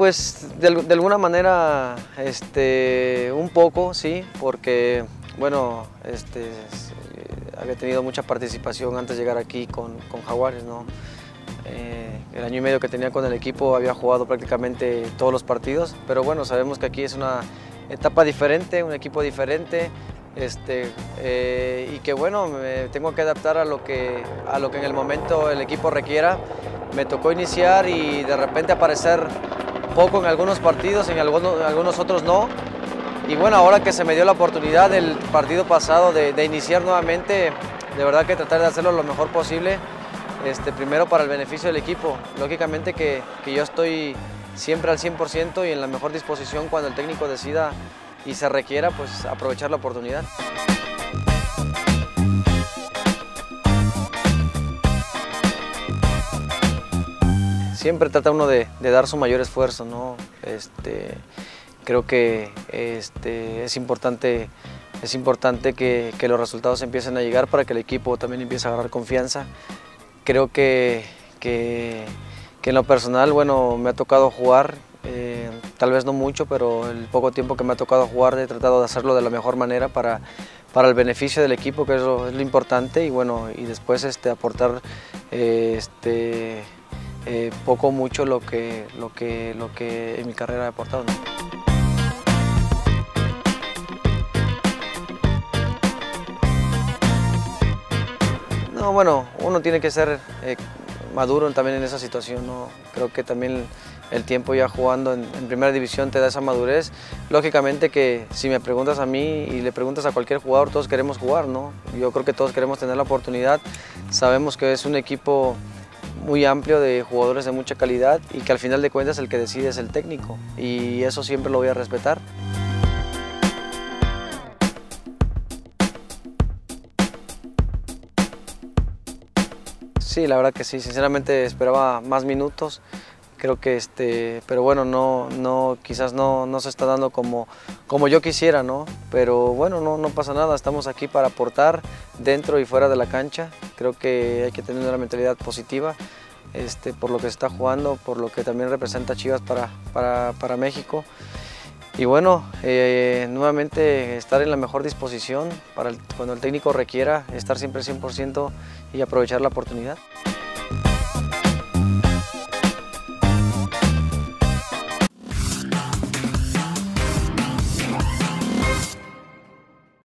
pues de alguna manera un poco, sí, porque bueno, había tenido mucha participación antes de llegar aquí con Jaguares, ¿no? El año y medio que tenía con el equipo había jugado prácticamente todos los partidos, pero bueno, sabemos que aquí es una etapa diferente, un equipo diferente, y que bueno, me tengo que adaptar a lo que en el momento el equipo requiera. Me tocó iniciar y de repente aparecer poco en algunos partidos, en algunos otros no. Y bueno, ahora que se me dio la oportunidad del partido pasado de iniciar nuevamente, de verdad que tratar de hacerlo lo mejor posible, primero para el beneficio del equipo. Lógicamente que yo estoy siempre al 100% y en la mejor disposición cuando el técnico decida y se requiera, pues aprovechar la oportunidad. Siempre trata uno de dar su mayor esfuerzo, ¿no? Creo que es importante que los resultados empiecen a llegar para que el equipo también empiece a agarrar confianza. Creo que en lo personal, bueno, me ha tocado jugar, tal vez no mucho, pero el poco tiempo que me ha tocado jugar he tratado de hacerlo de la mejor manera para el beneficio del equipo, que es lo importante, y bueno, y después aportar poco o mucho lo que en mi carrera he aportado, ¿no? No, bueno, uno tiene que ser maduro también en esa situación, ¿no? Creo que también el tiempo ya jugando en primera división te da esa madurez. Lógicamente que si me preguntas a mí y le preguntas a cualquier jugador, todos queremos jugar, ¿no? Yo creo que todos queremos tener la oportunidad. Sabemos que es un equipo muy amplio de jugadores de mucha calidad y que al final de cuentas el que decide es el técnico, y eso siempre lo voy a respetar. Sí, la verdad que sí, sinceramente esperaba más minutos. Creo que pero bueno, quizás no se está dando como yo quisiera, ¿no? Pero bueno, no pasa nada, estamos aquí para aportar dentro y fuera de la cancha. Creo que hay que tener una mentalidad positiva, por lo que se está jugando, por lo que también representa Chivas para México. Y bueno, nuevamente estar en la mejor disposición para cuando el técnico requiera, estar siempre 100% y aprovechar la oportunidad.